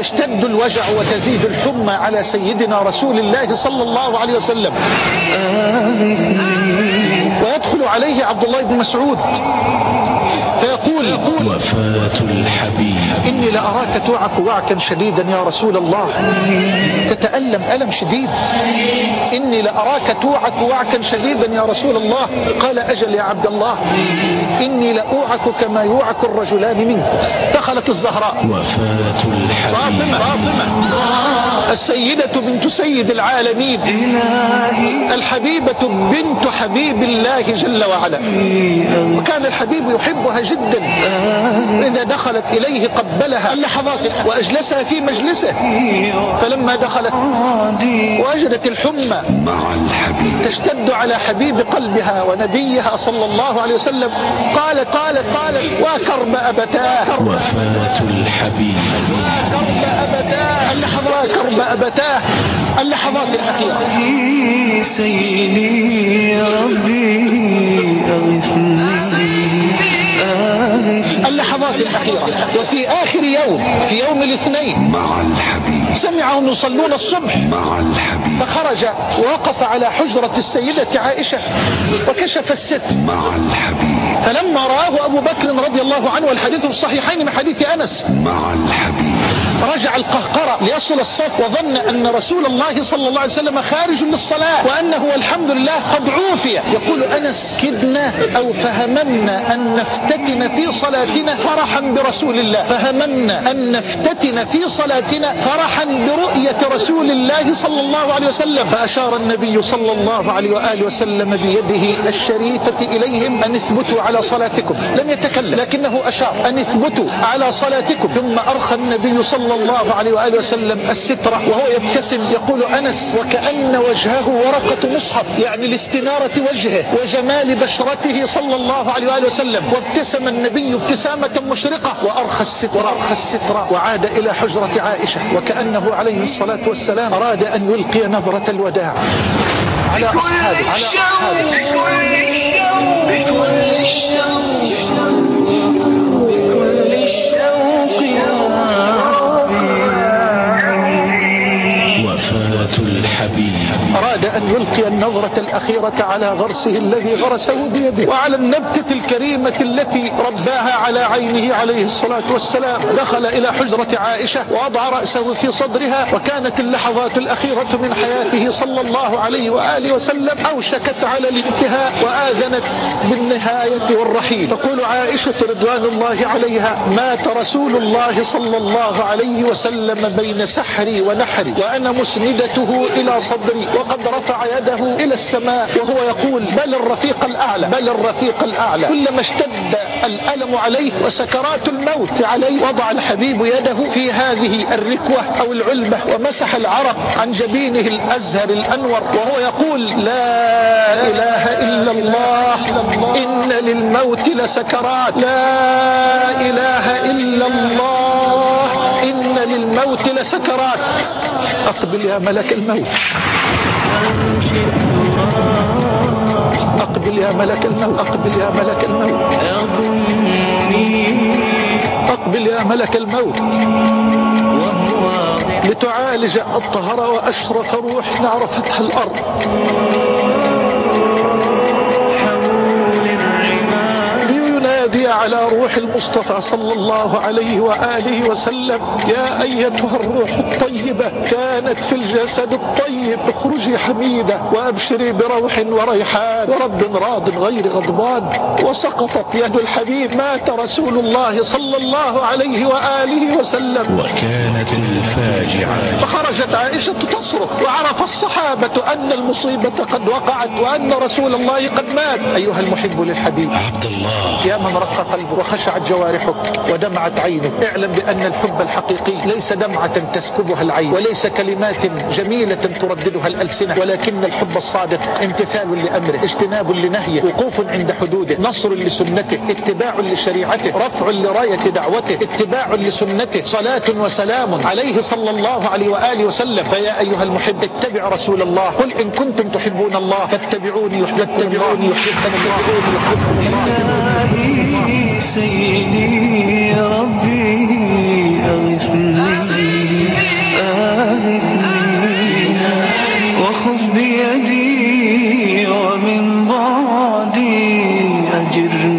يشتد الوجع وتزيد الحمى على سيدنا رسول الله صلى الله عليه وسلم. ويدخل عليه عبد الله بن مسعود فيقول: وفاة الحبيب، إني لأراك توعك وعكا شديدا يا رسول الله، تتألم ألم شديد. إني لأراك توعك وعكا شديدا يا رسول الله. قال: أجل يا عبد الله، إني لأوعك كما يوعك الرجلان منك. دخلت الزهراء وفاة الحبيب، فاطمة السيدة بنت سيد العالمين، الحبيبة بنت حبيب الله جل وعلا، وكان الحبيب يحبها جدا. إذا دخلت إليه قبلها اللحظات وأجلسها في مجلسه. فلما دخلت وجدت الحمى مع الحبيب تشتد على حبيب قلبها ونبيها صلى الله عليه وسلم، قالت: وكرب أبتاه. وفاة الحبيب، وكرب أبتاه. اللحظات الأخيرة. سيدي ربي أغثني. اللحظات الأخيرة. وفي آخر يوم، في يوم الاثنين، مع الحبيب سمعهم يصلون الصبح، مع الحبيب فخرج ووقف على حجرة السيدة عائشة وكشف الستر مع الحبيب، فلما رآه أبو بكر رضي الله عنه، والحديث في الصحيحين من حديث أنس، مع الحبيب رجع القهقرة ليصل الصف، وظن أن رسول الله صلى الله عليه وسلم خارج للصلاة وأنه والحمد لله قد عوفي. يقول أنس: كدنا أو فهممنا أن نفتتن في صلاتنا فرحا برسول الله، فهممنا أن نفتتن في صلاتنا فرحا برؤية رسول الله صلى الله عليه وسلم. فأشار النبي صلى الله عليه وآله وسلم بيده الشريفة إليهم أن اثبتوا على صلاتكم. لم يتكلم لكنه أشار أن اثبتوا على صلاتكم. ثم أرخى النبي صلى الله عليه وآله وسلم السترة وهو يبتسم. يقول أنس: وكأن وجهه ورقة مصحف، يعني لاستنارة وجهه وجمال بشرته صلى الله عليه وآله وسلم. وابتسم النبي ابتسامة مشرقة وأرخى السترة وعاد إلى حجرة عائشة، وكأنه عليه الصلاة والسلام أراد أن يلقي نظرة الوداع على أصحابه. وفاة الحبيب، أراد أن يلقي النظرة الأخيرة على غرسه الذي غرسه بيده وعلى النبتة الكريمة التي رباها على عينه عليه الصلاة والسلام. دخل إلى حجرة عائشة ووضع رأسه في صدرها، وكانت اللحظات الأخيرة من حياته صلى الله عليه وآله وسلم أوشكت على الانتهاء وآذنت بالنهاية والرحيل. تقول عائشة رضوان الله عليها: مات رسول الله صلى الله عليه وسلم بين سحري ونحري وأنا مسندته إلى صدري، وقد رفع يده إلى السماء وهو يقول: بل الرفيق الأعلى، بل الرفيق الأعلى. كلما اشتد الألم عليه وسكرات الموت عليه، وضع الحبيب يده في هذه الركوة أو العلبة ومسح العرق عن جبينه الأزهر الأنور وهو يقول: لا إله إلا الله، إن للموت لسكرات، لا إله إلا الله، إن للموت لسكرات. أقبل يا ملك الموت، أقبل يا ملك الموت، أقبل يا ملك الموت، أقبل يا ملك الموت، لتعالج أطهر وأشرف روح عرفتها الأرض. لينادي على روح المصطفى صلى الله عليه وآله وسلم: يا أيتها الروح الطيبة، كانت في الجسد الطيب، اخرجي حميدة وأبشري بروح وريحان ورب راض غير غضبان. وسقطت يد الحبيب، مات رسول الله صلى الله عليه وآله وسلم. وكانت الفاجعة، فخرجت عائشة تصرخ، وعرف الصحابة أن المصيبة قد وقعت وأن رسول الله قد مات. أيها المحب للحبيب عبد الله، يا من رق قلبه وخشعت جوارحك ودمعت عينك، اعلم بأن الحب الحقيقي ليس دمعة تسكبها العين، وليس كلمات جميلة ترددها الألسنة، ولكن الحب الصادق امتثال لأمره، اجتناب لنهيه، وقوف عند حدوده، نصر لسنته، اتباع لشريعته، رفع لراية دعوته، اتباع لسنته، صلاة وسلام عليه صلى الله عليه وآله وسلم. فيا أيها المحب اتبع رسول الله، قل إن كنتم تحبون الله فاتبعوني يحببكم الله. سيدي ربي أغثني. أجرني